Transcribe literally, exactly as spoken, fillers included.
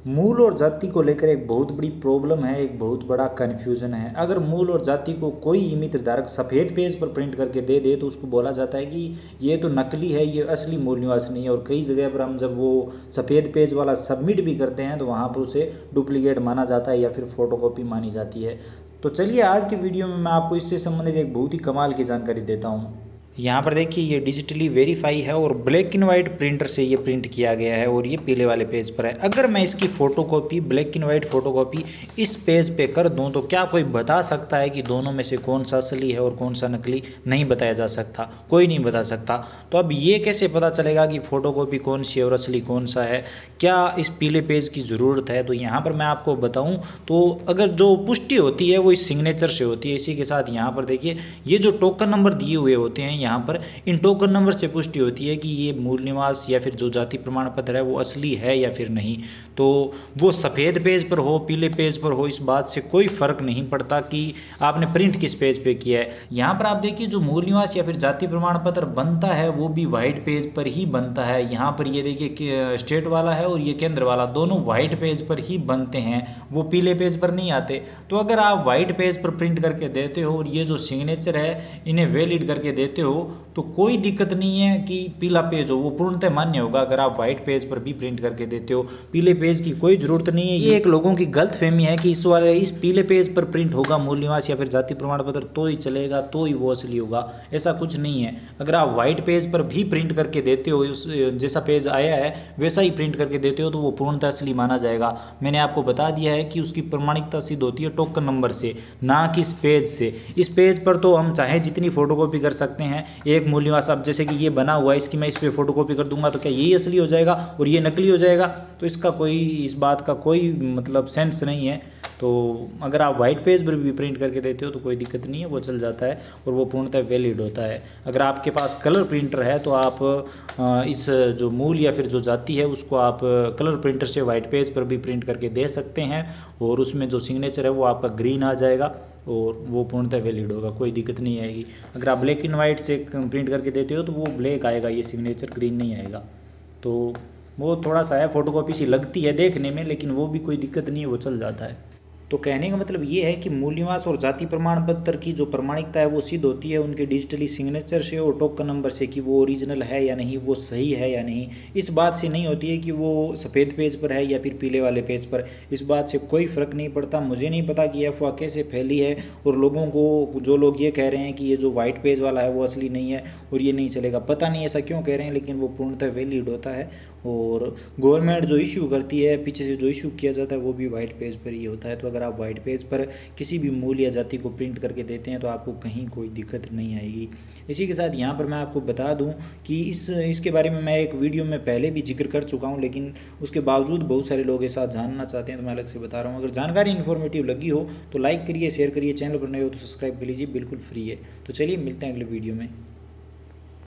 मूल और जाति को लेकर एक बहुत बड़ी प्रॉब्लम है, एक बहुत बड़ा कन्फ्यूजन है। अगर मूल और जाति को कोई इमित निर्धारक सफ़ेद पेज पर प्रिंट करके दे दे तो उसको बोला जाता है कि ये तो नकली है, ये असली मूल निवास नहीं है। और कई जगह पर हम जब वो सफ़ेद पेज वाला सबमिट भी करते हैं तो वहाँ पर उसे डुप्लीकेट माना जाता है या फिर फोटोकॉपी मानी जाती है। तो चलिए आज की वीडियो में मैं आपको इससे संबंधित एक बहुत ही कमाल की जानकारी देता हूँ। यहाँ पर देखिए ये डिजिटली वेरीफाई है और ब्लैक एंड वाइट प्रिंटर से ये प्रिंट किया गया है और ये पीले वाले पेज पर है। अगर मैं इसकी photocopy black and white photocopy इस पेज पे कर दूं तो क्या कोई बता सकता है कि दोनों में से कौन सा असली है और कौन सा नकली? नहीं बताया जा सकता, कोई नहीं बता सकता। तो अब ये कैसे पता चलेगा कि फ़ोटोकॉपी कौन सी है और असली कौन सा है? क्या इस पीले पेज की ज़रूरत है? तो यहाँ पर मैं आपको बताऊँ तो अगर जो पुष्टि होती है वो इस सिग्नेचर से होती है। इसी के साथ यहाँ पर देखिए ये जो टोकन नंबर दिए हुए होते हैं यहाँ पर, इन टोकन नंबर से पुष्टि होती है कि ये मूल निवास या फिर जो जाति प्रमाण पत्र है वो असली है या फिर नहीं। तो वो सफ़ेद पेज पर हो पीले पेज पर हो इस बात से कोई फ़र्क नहीं पड़ता कि आपने प्रिंट किस पेज पे किया है। यहाँ पर आप देखिए जो मूल निवास या फिर जाति प्रमाण पत्र बनता है वो भी वाइट पेज पर ही बनता है। यहाँ पर ये देखिए कि स्टेट वाला है और ये केंद्र वाला, दोनों वाइट पेज पर ही बनते हैं, वो पीले पेज पर नहीं आते। तो अगर आप वाइट पेज पर प्रिंट करके देते हो और ये जो सिग्नेचर है इन्हें वैलिड करके देते हो तो कोई दिक्कत नहीं है कि पीला पेज हो, वो पूर्णतः मान्य होगा। अगर आप वाइट पेज पर भी प्रिंट करके देते हो, पीले पेज की कोई ज़रूरत नहीं है। ये एक लोगों की गलत फहमी है कि इस वाले इस पीले पेज पर प्रिंट होगा मूल निवास या फिर जाति प्रमाण पत्र तो ही चलेगा, तो ही वो असली होगा। ऐसा कुछ नहीं है। अगर आप वाइट पेज पर भी प्रिंट करके देते हो, उस जैसा पेज आया है वैसा ही प्रिंट करके देते हो तो वो पूर्णतः असली माना जाएगा। मैंने आपको बता दिया है कि उसकी प्रमाणिकता सिद्ध होती है टोकन नंबर से, ना कि इस पेज से। इस पेज पर तो हम चाहे जितनी फोटोकॉपी कर सकते हैं। एक मूल निवास, अब जैसे कि ये बना हुआ है इसकी मैं इस पर फोटोकॉपी कर दूंगा तो क्या यही असली हो जाएगा और ये नकली हो जाएगा? तो इसका कोई, इस बात का कोई मतलब सेंस नहीं है। तो अगर आप वाइट पेज पर भी प्रिंट करके देते हो तो कोई दिक्कत नहीं है, वो चल जाता है और वो पूर्णतः वैलिड होता है। अगर आपके पास कलर प्रिंटर है तो आप इस जो मूल या फिर जो जाति है उसको आप कलर प्रिंटर से वाइट पेज पर भी प्रिंट करके दे सकते हैं और उसमें जो सिग्नेचर है वो आपका ग्रीन आ जाएगा और वो पूर्णतः वैलिड होगा, कोई दिक्कत नहीं आएगी। अगर आप ब्लैक एंड वाइट से प्रिंट करके देते हो तो वो ब्लैक आएगा, ये सिग्नेचर ग्रीन नहीं आएगा। तो वो थोड़ा सा है, फोटोकॉपी सी लगती है देखने में, लेकिन वो भी कोई दिक्कत नहीं है, वो चल जाता है। तो कहने का मतलब ये है कि मूल निवास और जाति प्रमाण पत्र की जो प्रमाणिकता है वो सिद्ध होती है उनके डिजिटली सिग्नेचर से और टोकन नंबर से कि वो ओरिजिनल है या नहीं, वो सही है या नहीं। इस बात से नहीं होती है कि वो सफ़ेद पेज पर है या फिर पीले वाले पेज पर। इस बात से कोई फ़र्क नहीं पड़ता। मुझे नहीं पता कि अफवाह कैसे फैली है और लोगों को, जो लोग ये कह रहे हैं कि ये जो वाइट पेज वाला है वो असली नहीं है और ये नहीं चलेगा, पता नहीं ऐसा क्यों कह रहे हैं, लेकिन वो पूर्णतः वैलिड होता है। और गवर्नमेंट जो इशू करती है, पीछे से जो इशू किया जाता है वो भी वाइट पेज पर ही होता है। तो अगर आप वाइट पेज पर किसी भी मूल या जाति को प्रिंट करके देते हैं तो आपको कहीं कोई दिक्कत नहीं आएगी। इसी के साथ यहाँ पर मैं आपको बता दूं कि इस इसके बारे में मैं एक वीडियो में पहले भी जिक्र कर चुका हूँ, लेकिन उसके बावजूद बहुत सारे लोग इस साथ जानना चाहते हैं तो मैं अलग से बता रहा हूँ। अगर जानकारी इन्फॉर्मेटिव लगी हो तो लाइक करिए, शेयर करिए, चैनल पर नए हो तो सब्सक्राइब कर लीजिए, बिल्कुल फ्री है। तो चलिए मिलते हैं अगले वीडियो में।